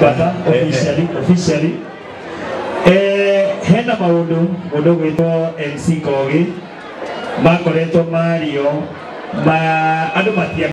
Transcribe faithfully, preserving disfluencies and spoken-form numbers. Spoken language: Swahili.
bata officially officially eh hena maundu mundu gwitwo M C Kogi makoretwo Mario ma andu matia